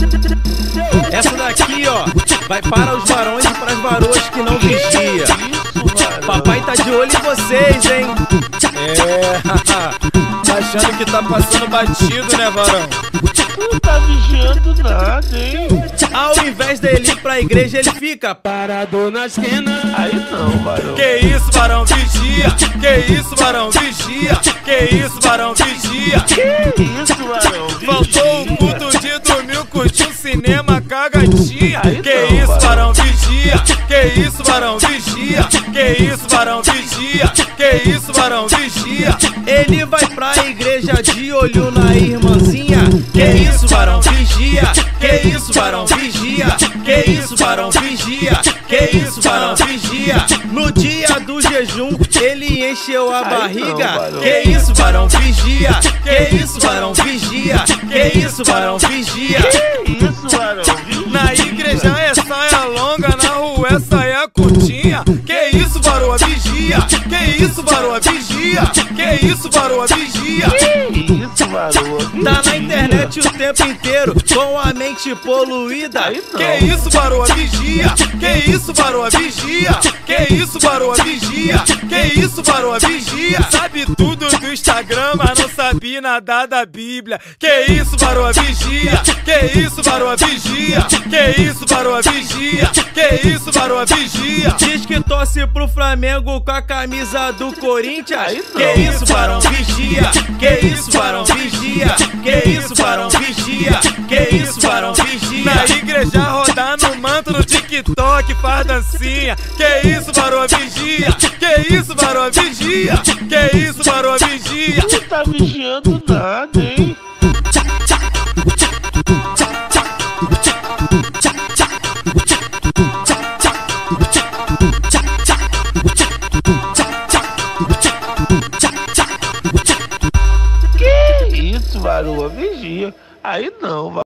Essa daqui, ó, vai para os varões e para as varoas que não vigia. Papai tá de olho em vocês, hein? Tá achando que tá passando batido, né, varão? Não tá vigiando nada, hein? Ao invés dele ir pra igreja, ele fica parado na esquina. Aí não, varão. Que isso, varão, vigia. Que isso, varão, vigia. Que isso, varão, vigia. Que isso, varão? Faltou o culto de domingo, curtiu cinema, cagadinha. Aí Que não, isso, varão, vigia. Que isso, varão, vigia. Que isso, varão, vigia. Que isso, varão, vigia. Ele vai pra igreja de olho na irmãzinha. Que isso, varão, vigia. Que isso, varão, vigia. Que isso, varão, vigia. Que isso, varão, vigia. No dia do jejum, ele encheu a barriga. Que isso, varão, vigia. Que isso, varão, vigia. Que isso, varão, vigia. Que isso, varão? Na igreja é saia longa, na rua é saia curtinha. Que isso, varoa, vigia. Que isso, varoa, vigia. Que isso, varoa, vigia. Que isso, varão? Tá na internet o tempo inteiro, com a mente poluída. Aí não. Que isso, varoa, vigia. Que isso, varoa, vigia. Que isso, varoa, vigia. Que isso, varoa, vigia. Sabe tudo do Instagram, mas não sabe nada da Bíblia. Que isso, varoa, vigia. Que isso, varoa, vigia. Que isso, varoa, vigia. Que isso, varoa, vigia. Diz que torce pro Flamengo com a camisa do Corinthians. Aí não. Que isso, varão, vigia. Que isso, varão, vigia. Que isso, varão, vigia. Que isso, varão, vigia. Na igreja rodar no manto, no TikTok faz dancinha. Que isso, varão, vigia. Que isso, varão, vigia. Que isso, varão, vigia. Não tá vigiando nada, hein? Que isso, varão? Vigia. Aí não, varão.